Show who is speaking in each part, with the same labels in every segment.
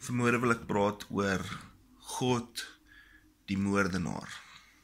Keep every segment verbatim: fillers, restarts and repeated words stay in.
Speaker 1: Vanmôre wil ek praat oor God, die moordenaar.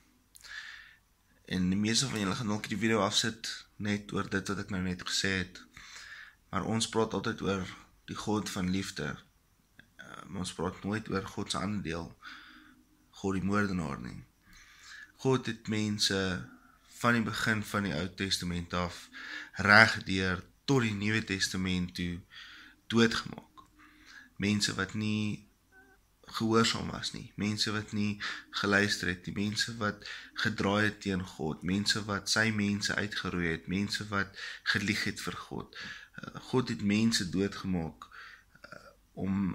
Speaker 1: En die meeste van julle gaan ook die video afsit, net oor dit wat ek nou net gesê het. Maar ons praat altyd oor die God van liefde. Uh, maar ons praat nooit oor God se ander deel, God die moordenaar nie. God het mense van die begin van die Ou Testament af, reg deur tot die Nuwe Testament toe, doodgemaak. Mense wat nie gehoorsaam was nie, mense wat nie geluister het nie, mense wat gedraai het teen God, mense wat sy mense uitgeroei het, mense wat gelieg het vir God. God het mense doodgemaak om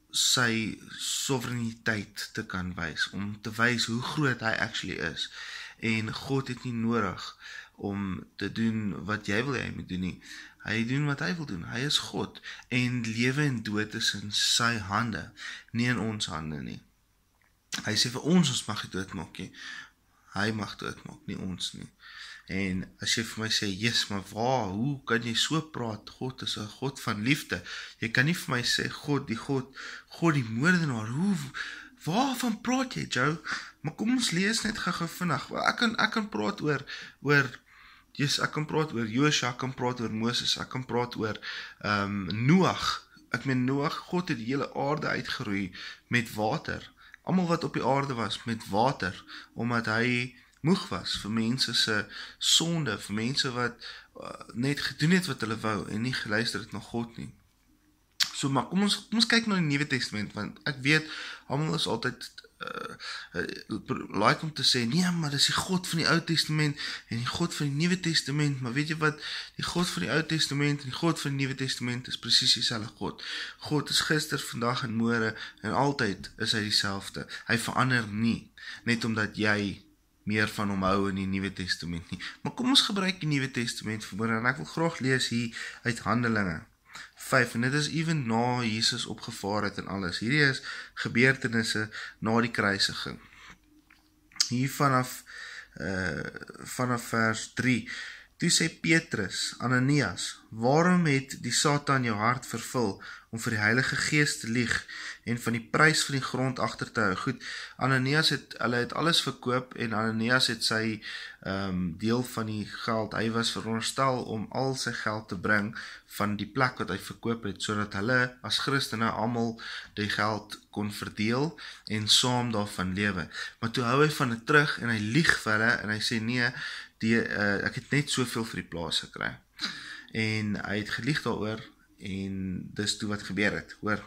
Speaker 1: sy soevereiniteit te kan wys, om te wys hoe groot hy actually is. En God het nie nodig om te doen wat jy wil hy moet doen nie. Hy doen wat hy wil doen. Hy is God. En lewe en dood is in sy hande, nie in ons hande nie. Hy sê vir ons, ons mag nie doodmaak nie. Hy mag doodmaak, nie ons nie. En as jy vir my sê, yes, maar waar, hoe kan jy so praat? God is 'n God van liefde. Jy kan nie vir my sê, God, die God, God die moordenaar, hoe, waarvan praat jy, Joe? Maar kom ons lees net gou-gou vinnig. Ek kan, ek kan praat oor, oor Yes, ek kan praat oor Josua, ek kan praat oor Moses, ek kan praat oor um, Noag. Ek meen Noag, God het die hele aarde uitgeroei met water. Almal wat op die aarde was met water, omdat hy moeg was vir mense se sonde, vir mense wat uh, net gedoen het wat hulle wou en nie geluister het na God nie. So, maar kom ons, kom ons kyk na die Nuwe Testament, want ek weet, almal is altyd Uh, uh, like om te sê, nee, maar dis die God van die Ou Testament en die God van die Nuwe Testament, maar weet jy wat, die God van die Ou Testament en die God van die Nuwe Testament is presies dieselfde God. God is gister, vandag en môre en altyd is hy dieselfde. Hy verander nie, net omdat jy meer van hom hou in die Nuwe Testament nie. Maar kom ons gebruik die Nuwe Testament vanmôre en ek wil graag lees hier uit Handelinge vyf, en dit is even na Jesus opgevaar het en alles. Hierdie is gebeurtenisse na die kruisiging. Hier vanaf, uh, vanaf vers drie. Toe sê Petrus, Ananias, waarom het die Satan jou hart vervul om vir die Heilige Gees te lieg en van die prys van die grond agter te hou? Goed, Ananias het, hulle het alles verkoop en Ananias het sy um, deel van die geld, hy was veronderstel om al sy geld te bring van die plek wat hy verkoop het, sodat hulle as Christene almal die geld kon verdeel en saam daarvan lewe. Maar toe hou hy van dit terug en hy lieg vir hulle en hy sê nee, die, uh, ek het net soveel vir die plaas gekry. En hy het gelieg daaroor en dis toe wat gebeur het, hoor.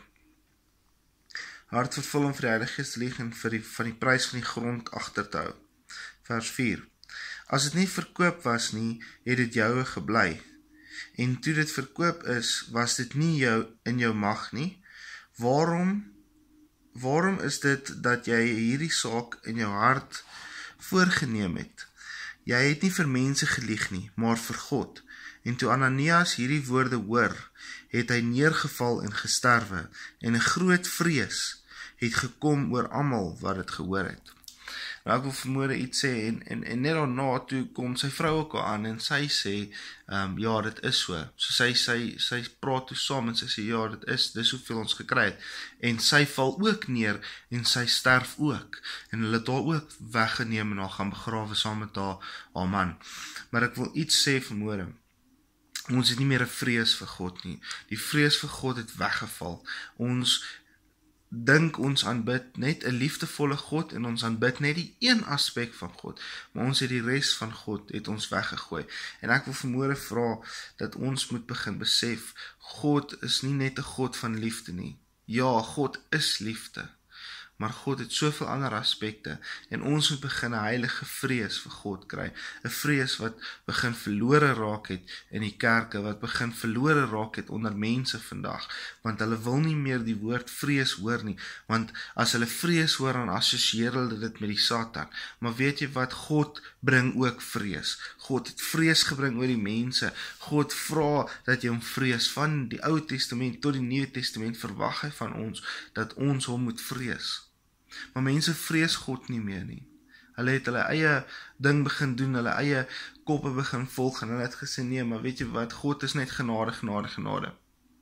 Speaker 1: Hart vervul om vir die Heilige Gees te lieg en vir die, van die prys van die grond agter te hou. Vers vier. As dit nie verkoop was nie, het dit joue gebly. En toe dit verkoop is, was dit nie jou in jou mag nie. Waarom, waarom is dit dat jy hierdie saak in jou hart voorgeneem het? Jy het nie vir mense gelieg nie, maar vir God. En toe Ananias hierdie woorde hoor, het hy neergeval en gesterwe, en 'n groot vrees het gekom oor almal wat dit gehoor het. Nou ek wil vanmôre iets sê, en, en, en net daarna toe kom sy vrou ook al aan, en sy sê, um, ja, dit is so. So sy, sy, sy praat toe saam, en sy sê, ja, dit is, dis hoeveel ons gekry het. En sy val ook neer, en sy sterf ook. En hulle het haar ook weggeneem, en haar gaan begrawe saam met haar, haar man. Maar ek wil iets sê vanmôre. Ons het nie meer 'n vrees vir God nie. Die vrees vir God het weggeval. Ons dink ons aanbid net 'n liefdevolle God en ons aanbid net die een aspek van God, maar ons het die res van God het ons weggegooi. En ek wil vanmôre vra dat ons moet begin besef, God is nie net 'n God van liefde nie. Ja, God is liefde, maar God het soveel ander aspekte en ons moet begin 'n heilige vrees vir God kry. 'n Vrees wat begin verlore raak het in die kerke, wat begin verlore raak het onder mense vandag, want hulle wil nie meer die woord vrees hoor nie, want as hulle vrees hoor, dan assosieer hulle dit met die Satan. Maar weet jy wat, God bring ook vrees. God het vrees gebring oor die mense. God vra dat jy hom vrees. Van die Ou Testament tot die Nuwe Testament verwag hy van ons, dat ons hom moet vrees. Maar mense vrees God nie meer nie. Hulle het hulle eie ding begin doen, hulle eie koppe begin volg, en hulle het gesê, nee, maar weet jy wat, God is net genade, genade, genade.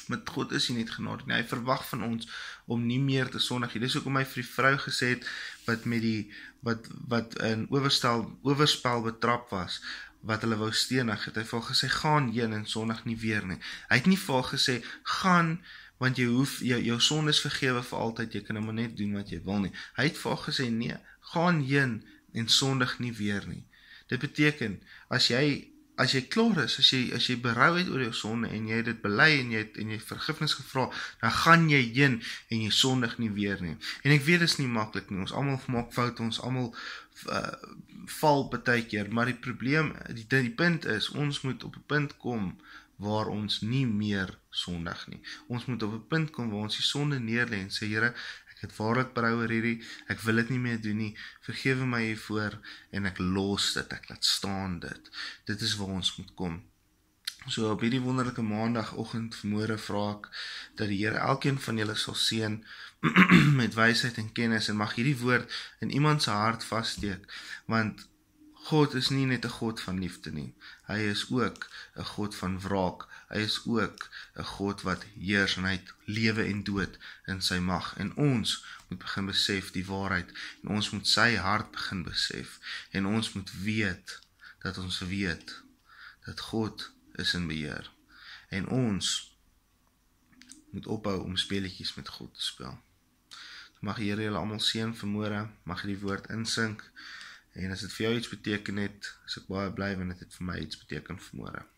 Speaker 1: Met God is hy net genadig nie. Hy verwag van ons om nie meer te sondig nie. Dis hoekom hy vir die vrou gesê het, wat met die, wat, wat in overstel, overspel betrap was, wat hulle wou stenig het, hy het vir haar gesê, gaan heen en sondig nie weer nie. Hy het nie vir haar gesê, gaan, want jy hoef, jou, jou sonde is vergewe vir altyd, jy kan nou maar net doen wat jy wil nie. Hy het vir haar gesê, nee, gaan heen en sondig nie weer nie. Dit beteken, as jy, as jy klaar is, as jy, as jy berou het oor jou sonde, en jy dit bely, en jy, en jy vergifnis gevra, dan gaan jy heen, en jy sondig nie weer nie. En ek weet, dit is nie maklik nie, ons almal maak foute, ons almal uh, val partykeer, maar die probleem, die, die punt is, ons moet op 'n punt kom, waar ons nie meer sondig nie. Ons moet op 'n punt kom, waar ons die sonde neerlê, en sê, Here, ek het waarlik berou oor hierdie, ek wil dit nie meer doen nie, vergewe my hiervoor, en ek los dit, ek laat staan dit. Dit is waar ons moet kom. So op hierdie wonderlike maandagoggend vanmôre vra ek, dat die Here elkeen van julle sal seën, met wysheid en kennis, en mag hierdie woord in iemand se hart vassteek, want God is nie net 'n God van liefde nie, hy is ook 'n God van wraak, hy is ook 'n God wat heers, en hy het lewe en dood in sy mag, en ons moet begin besef die waarheid, en ons moet sy hart begin besef, en ons moet weet, dat ons weet, dat God is in beheer, en ons moet ophou om speletjies met God te speel. Mag die Here julle almal seën vanmôre, mag die woord insink, en as dit vir jou iets beteken het, is ek baie bly, want dit het vir my iets beteken vanmôre.